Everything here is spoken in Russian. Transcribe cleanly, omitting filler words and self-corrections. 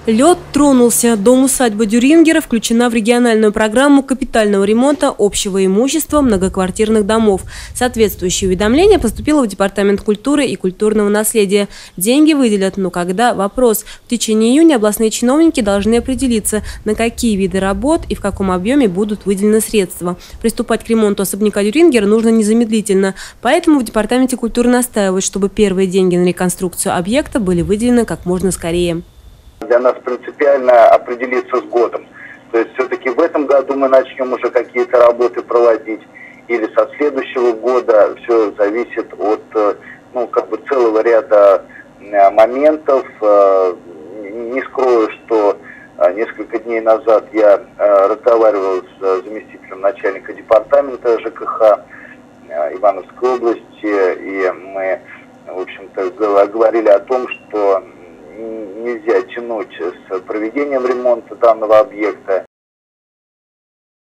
Лед тронулся. Дом-усадьба Дюрингера включена в региональную программу капитального ремонта общего имущества многоквартирных домов. Соответствующее уведомление поступило в Департамент культуры и культурного наследия. Деньги выделят, но когда – вопрос. В течение июня областные чиновники должны определиться, на какие виды работ и в каком объеме будут выделены средства. Приступать к ремонту особняка Дюрингера нужно незамедлительно. Поэтому в Департаменте культуры настаивают, чтобы первые деньги на реконструкцию объекта были выделены как можно скорее. Для нас принципиально определиться с годом. То есть все-таки в этом году мы начнем уже какие-то работы проводить, или со следующего года. Все зависит от целого ряда моментов. Не скрою, что несколько дней назад я разговаривал с заместителем начальника департамента ЖКХ Ивановской области, и мы, в общем-то, говорили о том, что нельзя тянуть с проведением ремонта данного объекта.